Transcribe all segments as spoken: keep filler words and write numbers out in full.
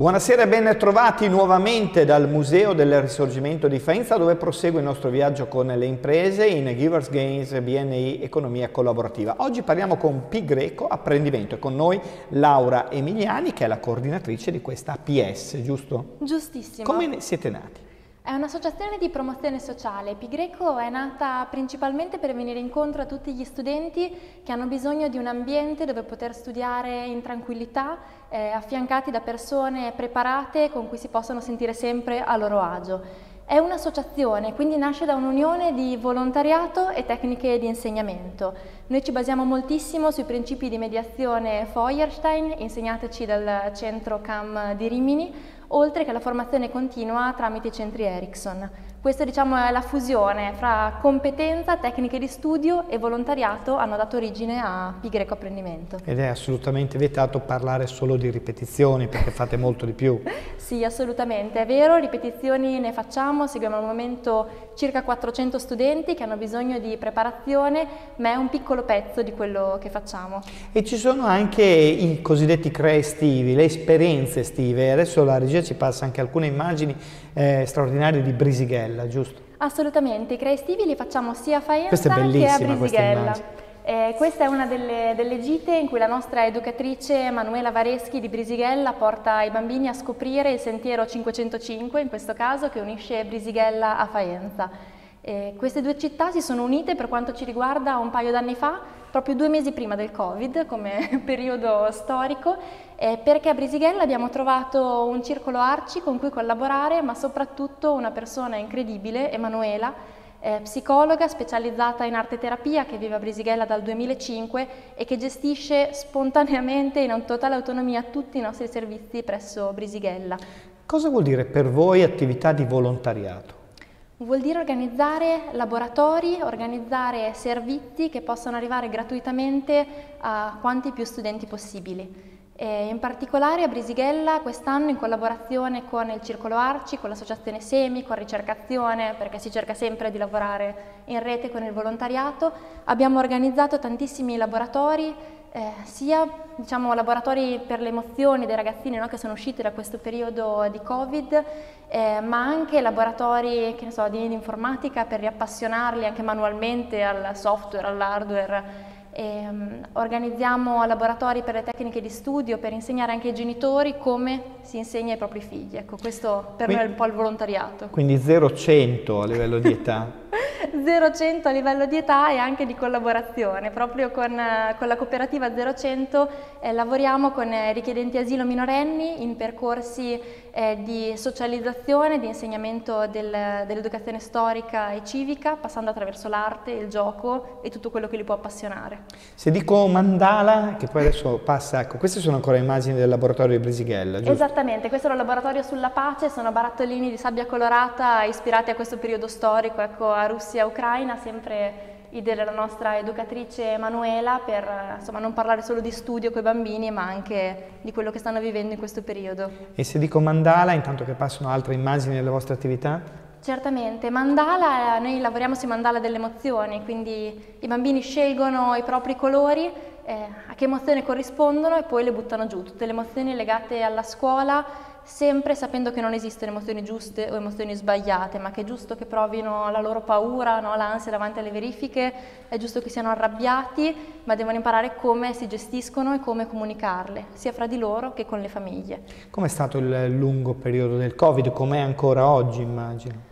Buonasera e ben trovati nuovamente dal Museo del Risorgimento di Faenza, dove prosegue il nostro viaggio con le imprese in Givers Gains B N I Economia Collaborativa. Oggi parliamo con Pi Greco Apprendimento e con noi Laura Emiliani, che è la coordinatrice di questa A P S, giusto? Giustissimo. Come siete nati? È un'associazione di promozione sociale. Pi Greco è nata principalmente per venire incontro a tutti gli studenti che hanno bisogno di un ambiente dove poter studiare in tranquillità, eh, affiancati da persone preparate con cui si possono sentire sempre a loro agio. È un'associazione, quindi nasce da un'unione di volontariato e tecniche di insegnamento. Noi ci basiamo moltissimo sui principi di mediazione Feuerstein, insegnateci dal centro C A M di Rimini, oltre che alla formazione continua tramite i centri Ericsson. Questa, diciamo, è la fusione fra competenza, tecniche di studio e volontariato hanno dato origine a Pi Greco Apprendimento. Ed è assolutamente vietato parlare solo di ripetizioni, perché fate molto di più. Sì, assolutamente, è vero, ripetizioni ne facciamo, seguiamo al momento circa quattrocento studenti che hanno bisogno di preparazione, ma è un piccolo pezzo di quello che facciamo. E ci sono anche i cosiddetti C R E estivi, le esperienze estive. Adesso la regia ci passa anche alcune immagini eh, straordinarie di Brisighella, giusto? Assolutamente, i C R E estivi li facciamo sia a Faenza che a Brisighella. Questa, eh, questa è una delle, delle gite in cui la nostra educatrice Manuela Vareschi di Brisighella porta i bambini a scoprire il sentiero cinquecentocinque, in questo caso, che unisce Brisighella a Faenza. Eh, queste due città si sono unite per quanto ci riguarda un paio d'anni fa, proprio due mesi prima del Covid, come periodo storico, eh, perché a Brisighella abbiamo trovato un circolo Arci con cui collaborare, ma soprattutto una persona incredibile, Emanuela, eh, psicologa specializzata in arte terapia che vive a Brisighella dal duemilacinque e che gestisce spontaneamente in totale autonomia tutti i nostri servizi presso Brisighella. Cosa vuol dire per voi attività di volontariato? Vuol dire organizzare laboratori, organizzare servizi che possano arrivare gratuitamente a quanti più studenti possibili. E in particolare a Brisighella quest'anno, in collaborazione con il Circolo Arci, con l'associazione Semi, con Ricercazione, perché si cerca sempre di lavorare in rete con il volontariato, abbiamo organizzato tantissimi laboratori, eh, sia diciamo, laboratori per le emozioni dei ragazzini, no, che sono usciti da questo periodo di Covid, eh, ma anche laboratori che ne so, di, di informatica per riappassionarli anche manualmente al software, all'hardware. E, um, organizziamo laboratori per le tecniche di studio per insegnare anche ai genitori come si insegna ai propri figli. Ecco, questo per quindi, noi è un po' il volontariato. Quindi zero cento a livello di età? zero cento a livello di età e anche di collaborazione. Proprio con, con la cooperativa zero cento eh, lavoriamo con eh, richiedenti asilo minorenni in percorsi eh, di socializzazione, di insegnamento del, dell'educazione storica e civica, passando attraverso l'arte, il gioco e tutto quello che li può appassionare. Se dico mandala, che poi adesso passa, ecco, queste sono ancora immagini del laboratorio di Brisighella, giusto? Esattamente, questo è il laboratorio sulla pace, sono barattolini di sabbia colorata ispirati a questo periodo storico, ecco, a Russia e Ucraina, sempre idea della nostra educatrice Emanuela, per insomma non parlare solo di studio con i bambini, ma anche di quello che stanno vivendo in questo periodo. E se dico mandala, intanto che passano altre immagini delle vostre attività? Certamente, mandala, noi lavoriamo sui mandala delle emozioni, quindi i bambini scelgono i propri colori, eh, a che emozione corrispondono e poi le buttano giù, tutte le emozioni legate alla scuola, sempre sapendo che non esistono emozioni giuste o emozioni sbagliate, ma che è giusto che provino la loro paura, no? L'ansia davanti alle verifiche, è giusto che siano arrabbiati, ma devono imparare come si gestiscono e come comunicarle, sia fra di loro che con le famiglie. Com'è stato il lungo periodo del Covid? Com'è ancora oggi, immagino?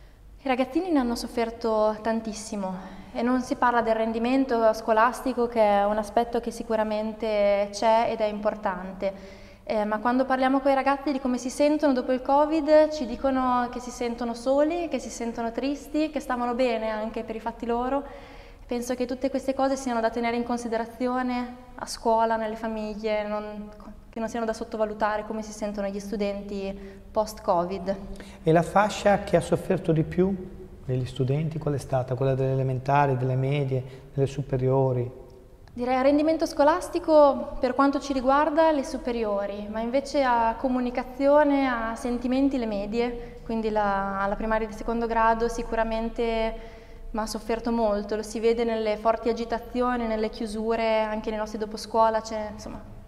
I ragazzini ne hanno sofferto tantissimo e non si parla del rendimento scolastico, che è un aspetto che sicuramente c'è ed è importante, eh, ma quando parliamo con i ragazzi di come si sentono dopo il Covid ci dicono che si sentono soli, che si sentono tristi, che stavano bene anche per i fatti loro. Penso che tutte queste cose siano da tenere in considerazione a scuola, nelle famiglie, non, che non siano da sottovalutare come si sentono gli studenti post-Covid. E la fascia che ha sofferto di più degli studenti qual è stata? Quella delle elementari, delle medie, delle superiori? Direi a rendimento scolastico, per quanto ci riguarda, le superiori, ma invece a comunicazione, a sentimenti, le medie, quindi la, la primaria di secondo grado sicuramente ma ha sofferto molto, lo si vede nelle forti agitazioni, nelle chiusure, anche nei nostri doposcuola, c'è insomma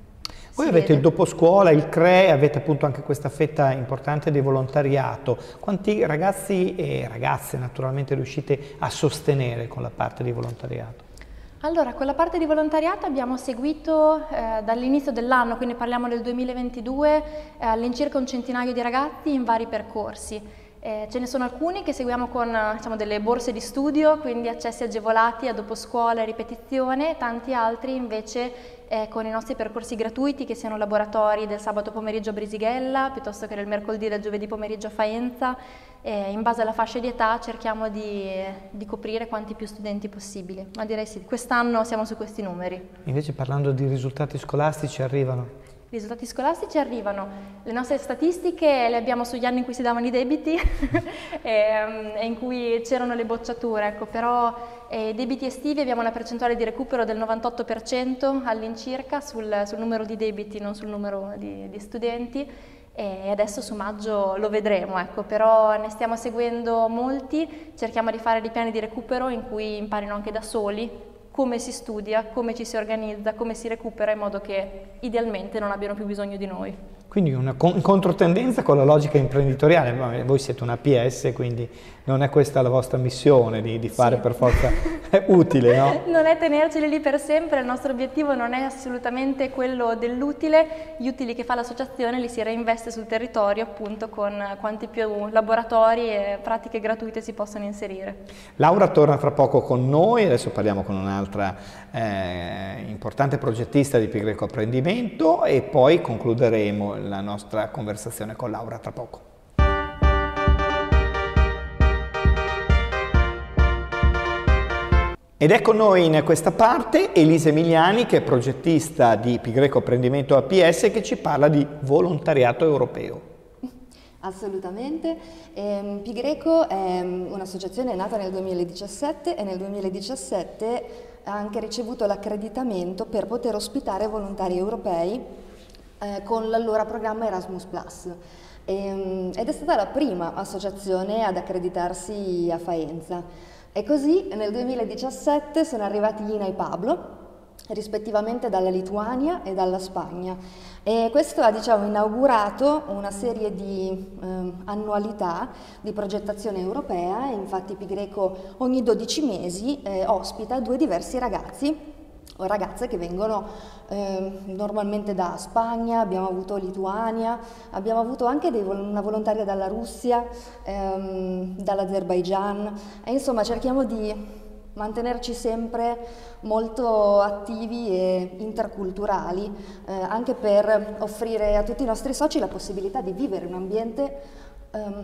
Voi avete il dopo scuola, il C R E, avete appunto anche questa fetta importante di volontariato. Quanti ragazzi e ragazze naturalmente riuscite a sostenere con la parte di volontariato? Allora, con la parte di volontariato abbiamo seguito eh, dall'inizio dell'anno, quindi parliamo del duemilaventidue, eh, all'incirca un centinaio di ragazzi in vari percorsi. Eh, ce ne sono alcuni che seguiamo con diciamo, delle borse di studio, quindi accessi agevolati a dopo scuola e ripetizione, tanti altri invece eh, con i nostri percorsi gratuiti, che siano laboratori del sabato pomeriggio a Brisighella, piuttosto che del mercoledì e del giovedì pomeriggio a Faenza. Eh, in base alla fascia di età cerchiamo di, di coprire quanti più studenti possibili, ma direi sì, quest'anno siamo su questi numeri. Invece parlando di risultati scolastici, arrivano? I risultati scolastici arrivano, le nostre statistiche le abbiamo sugli anni in cui si davano i debiti e, e in cui c'erano le bocciature, ecco, però eh, i debiti estivi abbiamo una percentuale di recupero del novantotto per cento all'incirca sul, sul numero di debiti, non sul numero di, di studenti, e adesso su maggio lo vedremo, ecco, però ne stiamo seguendo molti, cerchiamo di fare dei piani di recupero in cui imparino anche da soli come si studia, come ci si organizza, come si recupera, in modo che idealmente non abbiano più bisogno di noi. Quindi una con controtendenza con la logica imprenditoriale. Voi siete una P S, quindi non è questa la vostra missione di, di fare sì. per forza utile, no? Non è tenerceli lì per sempre, il nostro obiettivo non è assolutamente quello dell'utile. Gli utili che fa l'associazione li si reinveste sul territorio, appunto, con quanti più laboratori e pratiche gratuite si possono inserire. Laura torna fra poco con noi, adesso parliamo con un'altra eh, importante progettista di Pi Greco Apprendimento e poi concluderemo la nostra conversazione con Laura tra poco. Ed è con noi in questa parte Elisa Emiliani, che è progettista di Pi Greco Apprendimento A P S, che ci parla di volontariato europeo. Assolutamente. Eh, Pi Greco è un'associazione nata nel duemiladiciassette e nel duemiladiciassette ha anche ricevuto l'accreditamento per poter ospitare volontari europei eh, con l'allora programma Erasmus plus. E, ed è stata la prima associazione ad accreditarsi a Faenza. E così nel duemiladiciassette sono arrivati Ina e Pablo, rispettivamente dalla Lituania e dalla Spagna, e questo ha diciamo, inaugurato una serie di eh, annualità di progettazione europea. Infatti Pi Greco ogni dodici mesi eh, ospita due diversi ragazzi o ragazze che vengono eh, normalmente da Spagna, abbiamo avuto Lituania, abbiamo avuto anche dei, una volontaria dalla Russia, ehm, dall'Azerbaigian, e insomma cerchiamo di mantenerci sempre molto attivi e interculturali, eh, anche per offrire a tutti i nostri soci la possibilità di vivere un ambiente ehm,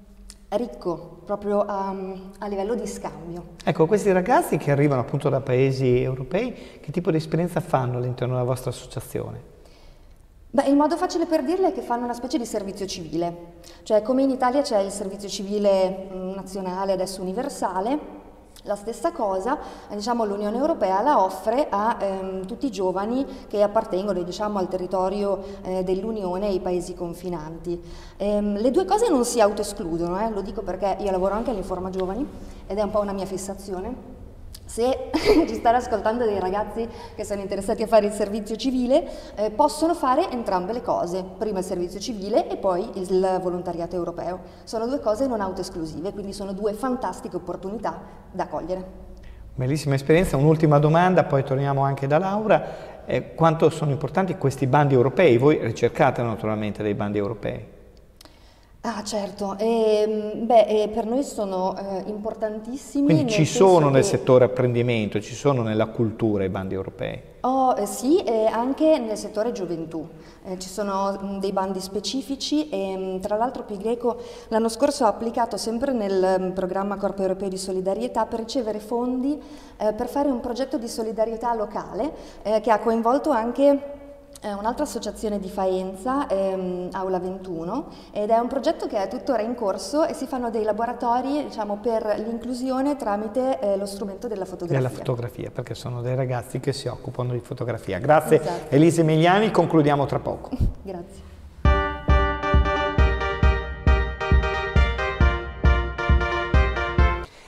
ricco, proprio a, a livello di scambio. Ecco, questi ragazzi che arrivano appunto da paesi europei, che tipo di esperienza fanno all'interno della vostra associazione? Beh, il modo facile per dirle è che fanno una specie di servizio civile, cioè come in Italia c'è il servizio civile nazionale, adesso universale. La stessa cosa, diciamo, l'Unione Europea la offre a ehm, tutti i giovani che appartengono diciamo, al territorio eh, dell'Unione e ai paesi confinanti. Ehm, le due cose non si autoescludono, eh, lo dico perché io lavoro anche all'Informa Giovani ed è un po' una mia fissazione. Se ci stanno ascoltando dei ragazzi che sono interessati a fare il servizio civile, eh, possono fare entrambe le cose, prima il servizio civile e poi il volontariato europeo. Sono due cose non autoesclusive, quindi sono due fantastiche opportunità da cogliere. Bellissima esperienza. Un'ultima domanda, poi torniamo anche da Laura. Eh, quanto sono importanti questi bandi europei? Voi ricercate naturalmente dei bandi europei. Ah certo, e, beh, e per noi sono eh, importantissimi. Quindi nel ci sono nel che... settore apprendimento, ci sono nella cultura i bandi europei? Oh, eh, sì, e anche nel settore gioventù. Eh, ci sono mh, dei bandi specifici e mh, tra l'altro Pi Greco l'anno scorso ha applicato sempre nel mh, programma Corpo Europeo di Solidarietà per ricevere fondi eh, per fare un progetto di solidarietà locale eh, che ha coinvolto anche un'altra associazione di Faenza, ehm, Aula ventuno, ed è un progetto che è tuttora in corso e si fanno dei laboratori diciamo, per l'inclusione tramite eh, lo strumento della fotografia. Della fotografia, perché sono dei ragazzi che si occupano di fotografia. Grazie esatto. Elisa Emiliani, concludiamo tra poco. Grazie.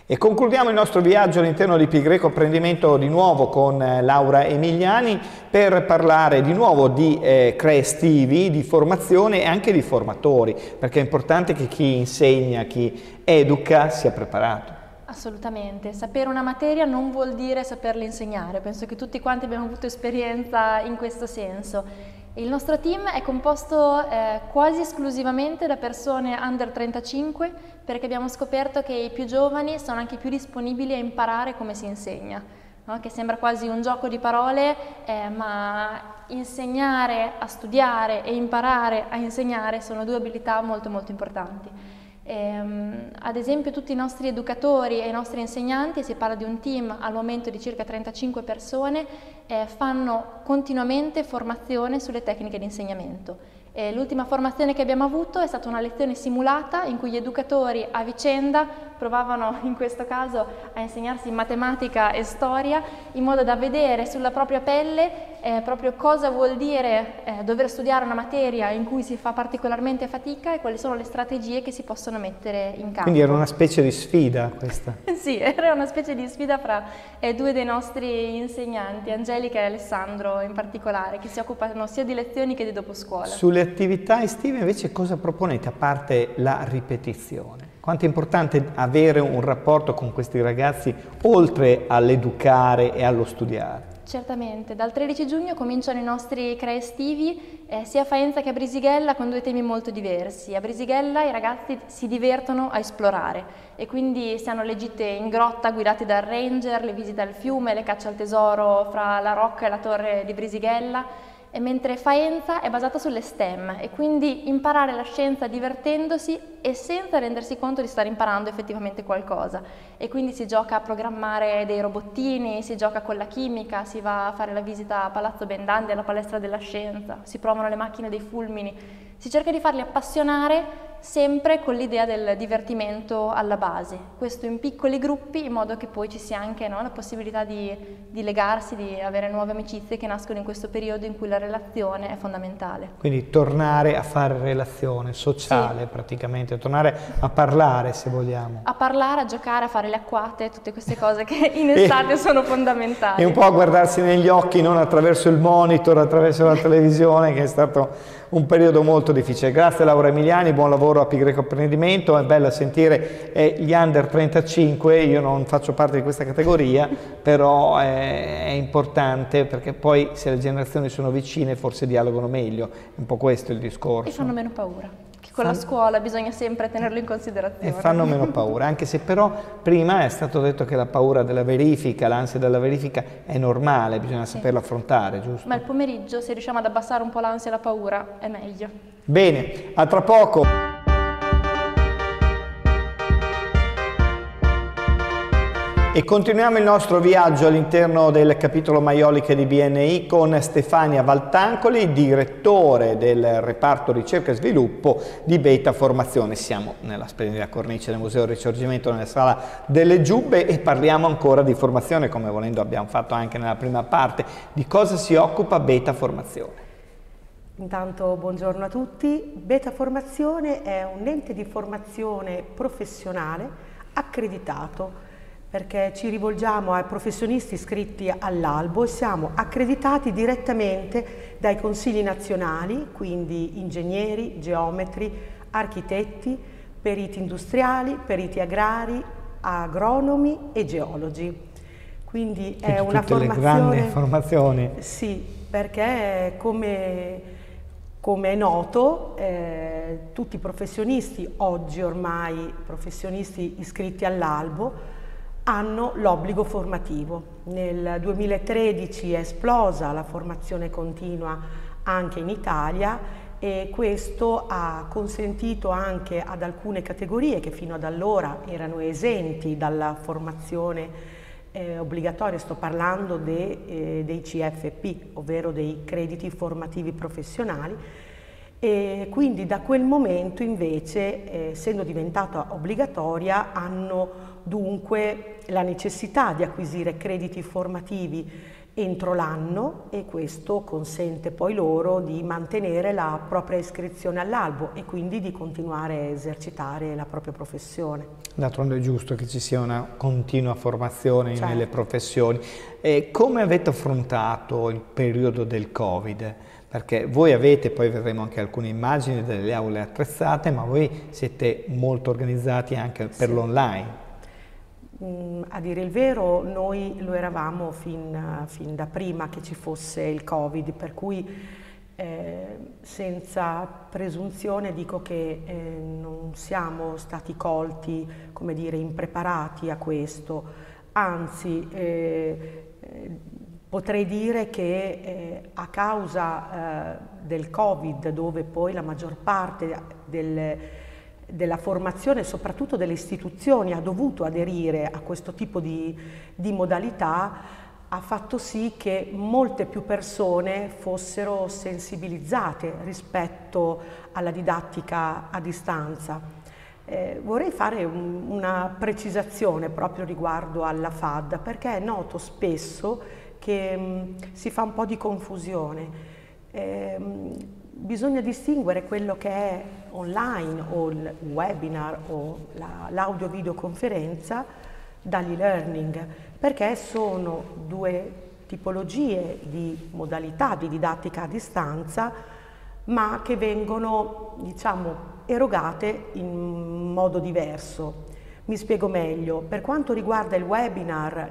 E concludiamo il nostro viaggio all'interno di Pi Greco Apprendimento di nuovo con Laura Emiliani per parlare di nuovo di eh, C R E estivi, di formazione e anche di formatori, perché è importante che chi insegna, chi educa sia preparato. Assolutamente, sapere una materia non vuol dire saperla insegnare, penso che tutti quanti abbiamo avuto esperienza in questo senso. Il nostro team è composto eh, quasi esclusivamente da persone under trentacinque, perché abbiamo scoperto che i più giovani sono anche più disponibili a imparare come si insegna, no? Che sembra quasi un gioco di parole, eh, ma insegnare a studiare e imparare a insegnare sono due abilità molto molto importanti. Ehm, ad esempio tutti i nostri educatori e i nostri insegnanti, si parla di un team al momento di circa trentacinque persone, eh, fanno continuamente formazione sulle tecniche di insegnamento. Eh, l'ultima formazione che abbiamo avuto è stata una lezione simulata in cui gli educatori a vicenda provavano in questo caso a insegnarsi matematica e storia in modo da vedere sulla propria pelle eh, proprio cosa vuol dire eh, dover studiare una materia in cui si fa particolarmente fatica e quali sono le strategie che si possono mettere in campo. Quindi era una specie di sfida questa? Sì, era una specie di sfida fra eh, due dei nostri insegnanti, Angelica e Alessandro in particolare, che si occupano sia di lezioni che di doposcuola. Sulle attività estive invece cosa proponete, a parte la ripetizione? Quanto è importante avere un rapporto con questi ragazzi oltre all'educare e allo studiare? Certamente, dal tredici giugno cominciano i nostri C R E estivi eh, sia a Faenza che a Brisighella con due temi molto diversi. A Brisighella i ragazzi si divertono a esplorare e quindi si hanno le gite in grotta guidate dal ranger, le visite al fiume, le cacce al tesoro fra la rocca e la torre di Brisighella. E mentre Faenza è basata sulle STEM e quindi imparare la scienza divertendosi e senza rendersi conto di stare imparando effettivamente qualcosa. E quindi si gioca a programmare dei robottini, si gioca con la chimica, si va a fare la visita a Palazzo Bendandi, alla palestra della scienza, si provano le macchine dei fulmini. Si cerca di farli appassionare sempre con l'idea del divertimento alla base, questo in piccoli gruppi in modo che poi ci sia anche no, la possibilità di, di legarsi, di avere nuove amicizie che nascono in questo periodo in cui la relazione è fondamentale. Quindi tornare a fare relazione sociale, sì, praticamente, tornare a parlare se vogliamo. A parlare, a giocare, a fare le acquate, tutte queste cose che in estate e, sono fondamentali. E un po' a guardarsi negli occhi, non attraverso il monitor, attraverso la televisione, che è stato un periodo molto difficile. Grazie Laura Emiliani, buon lavoro a Pi Greco Apprendimento, è bello sentire eh, gli under trentacinque, io non faccio parte di questa categoria, però è, è importante perché poi se le generazioni sono vicine forse dialogano meglio, è un po' questo il discorso. E fanno meno paura. Con la scuola bisogna sempre tenerlo in considerazione. E fanno meno paura, anche se però prima è stato detto che la paura della verifica, l'ansia della verifica è normale, bisogna sì. saperla affrontare, giusto? Ma il pomeriggio, se riusciamo ad abbassare un po' l'ansia e la paura, è meglio. Bene, a tra poco. E continuiamo il nostro viaggio all'interno del capitolo Maioliche di B N I con Stefania Valtancoli, direttore del reparto ricerca e sviluppo di Beta Formazione. Siamo nella splendida cornice del Museo Risorgimento, nella sala delle Giubbe, e parliamo ancora di formazione, come volendo abbiamo fatto anche nella prima parte. Di cosa si occupa Beta Formazione? Intanto buongiorno a tutti. Beta Formazione è un ente di formazione professionale accreditato, perché ci rivolgiamo ai professionisti iscritti all'albo e siamo accreditati direttamente dai consigli nazionali, quindi ingegneri, geometri, architetti, periti industriali, periti agrari, agronomi e geologi. Quindi è una tutte formazione... le grandi formazioni. Sì, perché come, come è noto, eh, tutti i professionisti, oggi ormai professionisti iscritti all'albo, hanno l'obbligo formativo. Nel duemilatredici è esplosa la formazione continua anche in Italia e questo ha consentito anche ad alcune categorie che fino ad allora erano esenti dalla formazione eh, obbligatoria, sto parlando de, eh, dei C F P, ovvero dei crediti formativi professionali, e quindi da quel momento invece, eh, essendo diventata obbligatoria, hanno dunque la necessità di acquisire crediti formativi entro l'anno, e questo consente poi loro di mantenere la propria iscrizione all'albo e quindi di continuare a esercitare la propria professione. D'altronde è giusto che ci sia una continua formazione, certo, nelle professioni. E come avete affrontato il periodo del Covid? Perché voi avete, poi vedremo anche alcune immagini delle aule attrezzate, ma voi siete molto organizzati anche per, sì, l'online. Mm, a dire il vero, noi lo eravamo fin, fin da prima che ci fosse il Covid, per cui eh, senza presunzione dico che eh, non siamo stati colti, come dire, impreparati a questo, anzi eh, eh, potrei dire che eh, a causa eh, del Covid, dove poi la maggior parte del della formazione, soprattutto delle istituzioni, ha dovuto aderire a questo tipo di, di modalità, ha fatto sì che molte più persone fossero sensibilizzate rispetto alla didattica a distanza. Eh, vorrei fare un, una precisazione proprio riguardo alla F A D, perché è noto spesso che mh, si fa un po' di confusione. Eh, Bisogna distinguere quello che è online o il webinar o l'audio-videoconferenza dall'e-learning, perché sono due tipologie di modalità di didattica a distanza, ma che vengono, diciamo, erogate in modo diverso. Mi spiego meglio. Per quanto riguarda il webinar,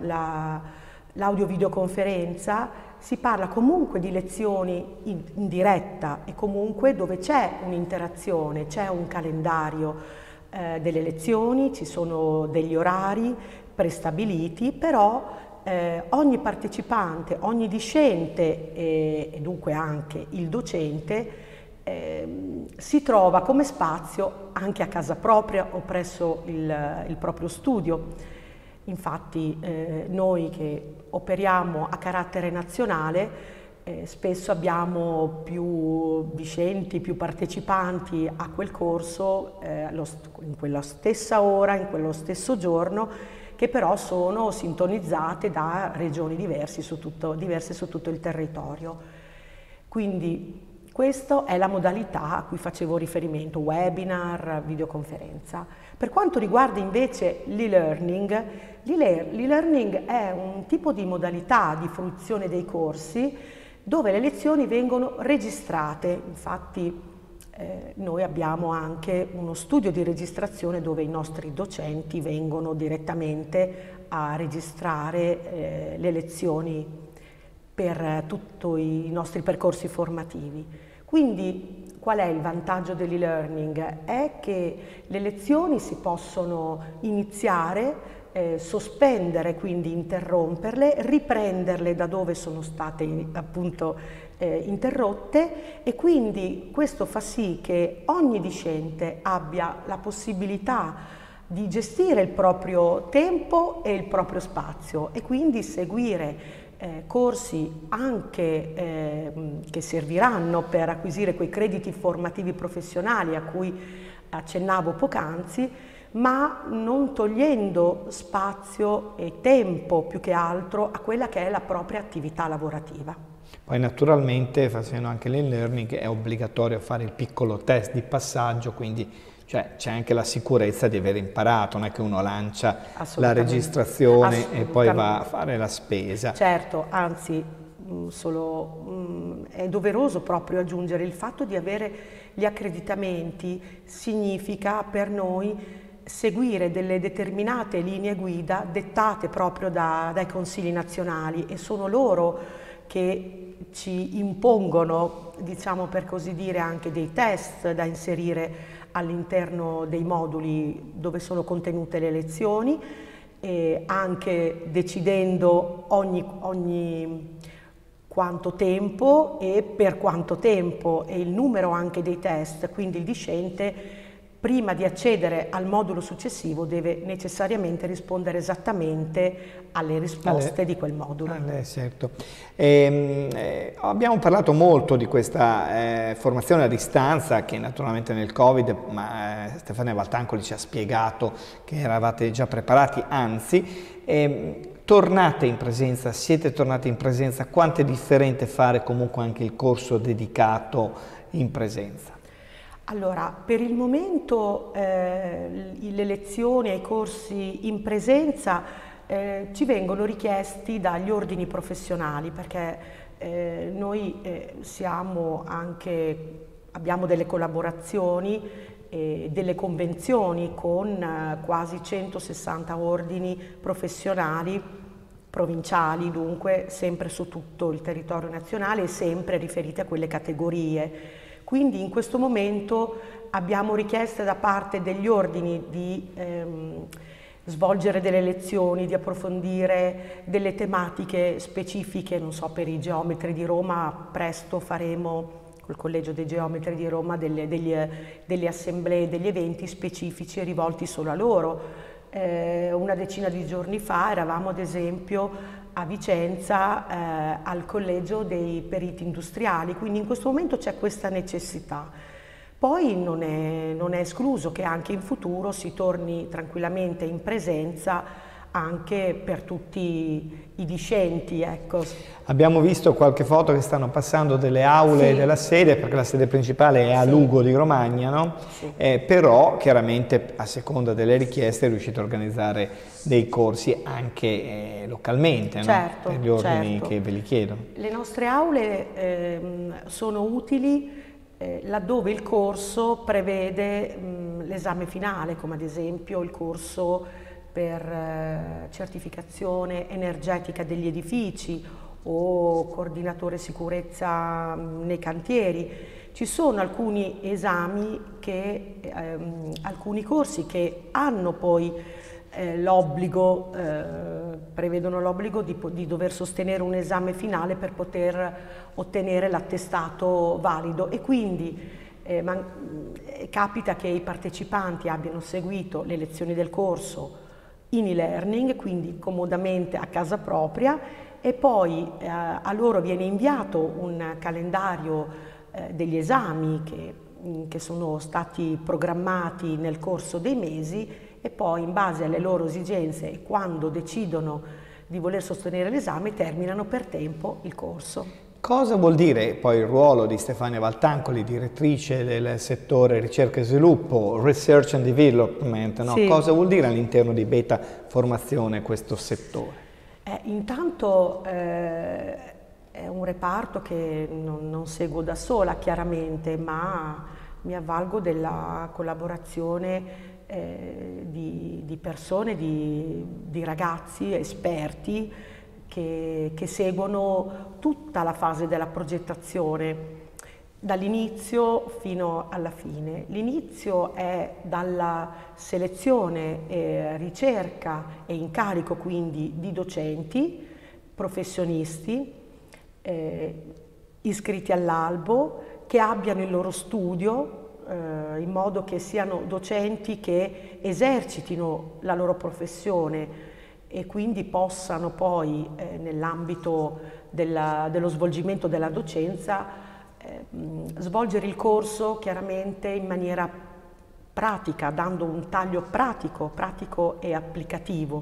l'audio-videoconferenza, si parla comunque di lezioni in, in diretta e comunque dove c'è un'interazione, c'è un calendario eh, delle lezioni, ci sono degli orari prestabiliti, però eh, ogni partecipante, ogni discente e, e dunque anche il docente eh, si trova come spazio anche a casa propria o presso il, il proprio studio. Infatti eh, noi che operiamo a carattere nazionale eh, spesso abbiamo più discenti, più partecipanti a quel corso eh, lo, in quella stessa ora, in quello stesso giorno, che però sono sintonizzate da regioni diverse su tutto, diverse su tutto il territorio. Quindi questa è la modalità a cui facevo riferimento, webinar, videoconferenza. Per quanto riguarda invece l'e-learning, l'e-learning è un tipo di modalità di fruizione dei corsi dove le lezioni vengono registrate. Infatti eh, noi abbiamo anche uno studio di registrazione dove i nostri docenti vengono direttamente a registrare eh, le lezioni per tutti i nostri percorsi formativi. Quindi qual è il vantaggio dell'e-learning? È che le lezioni si possono iniziare, eh, sospendere, quindi interromperle, riprenderle da dove sono state appunto eh, interrotte, e quindi questo fa sì che ogni discente abbia la possibilità di gestire il proprio tempo e il proprio spazio e quindi seguire Eh, corsi anche eh, che serviranno per acquisire quei crediti formativi professionali a cui accennavo poc'anzi, ma non togliendo spazio e tempo più che altro a quella che è la propria attività lavorativa. Poi naturalmente, facendo anche l'e-learning, è obbligatorio fare il piccolo test di passaggio, quindi cioè c'è anche la sicurezza di aver imparato, non è che uno lancia la registrazione e poi va a fare la spesa. Certo, anzi, solo, è doveroso proprio aggiungere il fatto di avere gli accreditamenti, significa per noi seguire delle determinate linee guida dettate proprio da, dai consigli nazionali, e sono loro che ci impongono, diciamo per così dire, anche dei test da inserire all'interno dei moduli dove sono contenute le lezioni, e anche decidendo ogni, ogni quanto tempo e per quanto tempo, e il numero anche dei test. Quindi il discente, prima di accedere al modulo successivo, deve necessariamente rispondere esattamente alle risposte alle, di quel modulo. Alle, certo. E, eh, abbiamo parlato molto di questa eh, formazione a distanza che naturalmente nel Covid, ma eh, Stefania Valtancoli ci ha spiegato che eravate già preparati, anzi, eh, tornate in presenza, siete tornati in presenza, quanto è differente fare comunque anche il corso dedicato in presenza? Allora, per il momento eh, le lezioni e i corsi in presenza eh, ci vengono richiesti dagli ordini professionali, perché eh, noi eh, siamo anche, abbiamo delle collaborazioni e delle convenzioni con eh, quasi centosessanta ordini professionali provinciali, dunque sempre su tutto il territorio nazionale e sempre riferite a quelle categorie. Quindi in questo momento abbiamo richieste da parte degli ordini di ehm, svolgere delle lezioni, di approfondire delle tematiche specifiche, non so, per i geometri di Roma presto faremo col Collegio dei Geometri di Roma delle, degli, delle assemblee, degli eventi specifici rivolti solo a loro. Eh, una decina di giorni fa eravamo ad esempio a Vicenza eh, al Collegio dei Periti Industriali, quindi in questo momento c'è questa necessità. Poi non è, non è escluso che anche in futuro si torni tranquillamente in presenza anche per tutti i discenti, ecco. Abbiamo visto qualche foto che stanno passando delle aule sì. della sede, perché la sede principale è a sì. Lugo di Romagna, no? Sì. Eh, però chiaramente a seconda delle richieste riuscite a organizzare dei corsi anche eh, localmente, certo, no? Per gli ordini certo. che ve li chiedono. Le nostre aule ehm, sono utili eh, laddove il corso prevede l'esame finale, come ad esempio il corso per eh, certificazione energetica degli edifici o coordinatore sicurezza mh, nei cantieri. Ci sono alcuni esami, che, ehm, alcuni corsi che hanno poi eh, l'obbligo, eh, prevedono l'obbligo di, di dover sostenere un esame finale per poter ottenere l'attestato valido, e quindi eh, man, capita che i partecipanti abbiano seguito le lezioni del corso in e-learning, quindi comodamente a casa propria, e poi eh, a loro viene inviato un calendario eh, degli esami che, che sono stati programmati nel corso dei mesi, e poi in base alle loro esigenze e quando decidono di voler sostenere l'esame terminano per tempo il corso. Cosa vuol dire poi il ruolo di Stefania Valtancoli, direttrice del settore ricerca e sviluppo, research and development, no? Sì. Cosa vuol dire all'interno di Beta Formazione questo settore? Eh, intanto eh, è un reparto che non, non seguo da sola chiaramente, ma mi avvalgo della collaborazione eh, di, di persone, di, di ragazzi esperti che, che seguono tutta la fase della progettazione, dall'inizio fino alla fine. L'inizio è dalla selezione, e ricerca e incarico quindi di docenti, professionisti, eh, iscritti all'albo, che abbiano il loro studio, eh, in modo che siano docenti che esercitino la loro professione e quindi possano poi eh, nell'ambito dello svolgimento della docenza eh, svolgere il corso chiaramente in maniera pratica, dando un taglio pratico, pratico e applicativo.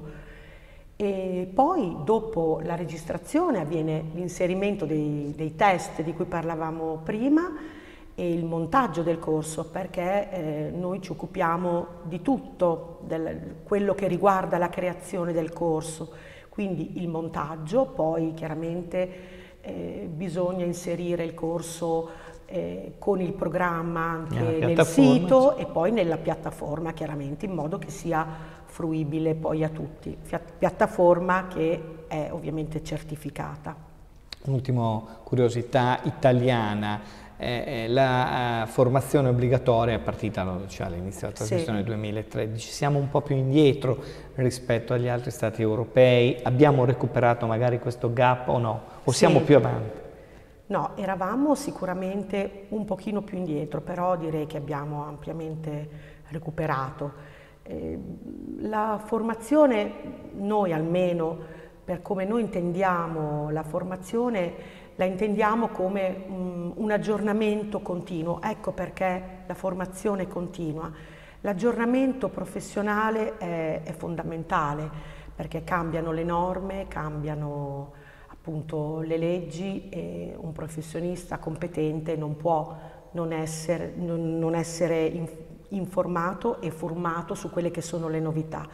E poi dopo la registrazione avviene l'inserimento dei, dei test di cui parlavamo prima e il montaggio del corso, perché eh, noi ci occupiamo di tutto, del, quello che riguarda la creazione del corso, quindi il montaggio, poi chiaramente eh, bisogna inserire il corso eh, con il programma anche nel sito e poi nella piattaforma chiaramente, in modo che sia fruibile poi a tutti, piattaforma che è ovviamente certificata. Un'ultima curiosità italiana. Eh, la uh, formazione obbligatoria è partita cioè, all'inizio della trasmissione del sì. duemilatredici, siamo un po' più indietro rispetto agli altri stati europei, abbiamo recuperato magari questo gap o no? O sì. siamo più avanti? No, eravamo sicuramente un pochino più indietro, però direi che abbiamo ampiamente recuperato. Eh, la formazione, noi almeno, per come noi intendiamo la formazione, la intendiamo come um, un aggiornamento continuo, ecco perché la formazione continua. L'aggiornamento professionale è, è fondamentale, perché cambiano le norme, cambiano appunto le leggi e un professionista competente non può non essere, non, non essere in, informato e formato su quelle che sono le novità.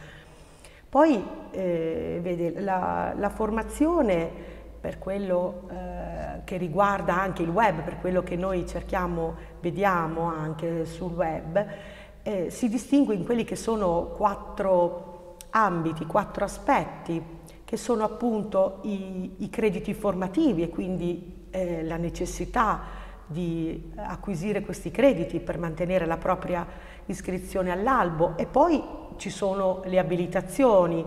Poi eh, vede, la, la formazione per quello eh, che riguarda anche il web, per quello che noi cerchiamo, vediamo anche sul web, eh, si distingue in quelli che sono quattro ambiti, quattro aspetti, che sono appunto i, i crediti formativi e quindi eh, la necessità di acquisire questi crediti per mantenere la propria iscrizione all'albo, e poi ci sono le abilitazioni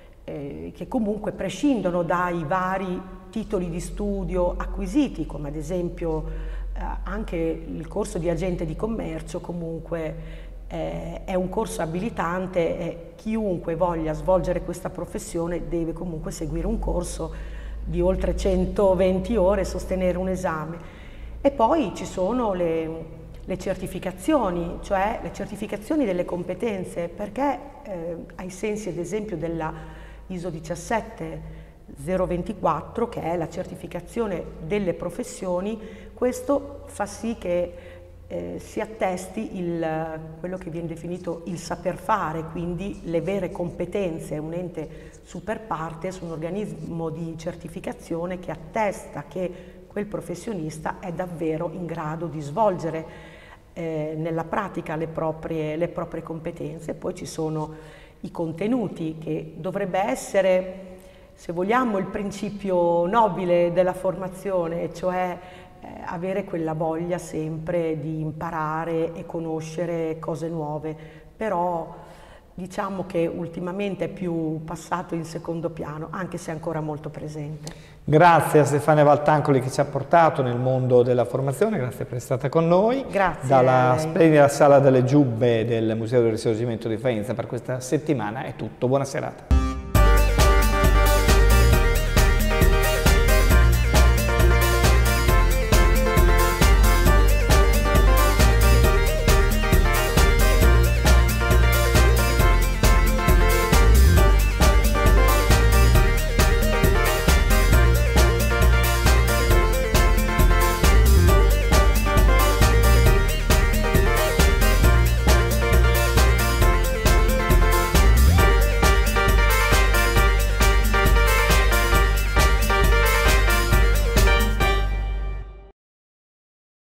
eh, che comunque prescindono dai vari titoli di studio acquisiti, come ad esempio eh, anche il corso di agente di commercio comunque eh, è un corso abilitante e chiunque voglia svolgere questa professione deve comunque seguire un corso di oltre centoventi ore e sostenere un esame. E poi ci sono le, le certificazioni, cioè le certificazioni delle competenze, perché eh, ai sensi ad esempio della I S O diciassette zero ventiquattro, che è la certificazione delle professioni, questo fa sì che eh, si attesti il, quello che viene definito il saper fare, quindi le vere competenze. Un ente super partes, un organismo di certificazione che attesta che quel professionista è davvero in grado di svolgere eh, nella pratica le proprie, le proprie competenze. Poi ci sono i contenuti, che dovrebbe essere, se vogliamo, il principio nobile della formazione, cioè eh, avere quella voglia sempre di imparare e conoscere cose nuove, però diciamo che ultimamente è più passato in secondo piano, anche se è ancora molto presente. Grazie a Stefania Valtancoli che ci ha portato nel mondo della formazione, grazie per essere stata con noi. Grazie. Dalla splendida Sala delle Giubbe del Museo del Risorgimento di Faenza per questa settimana è tutto, buona serata.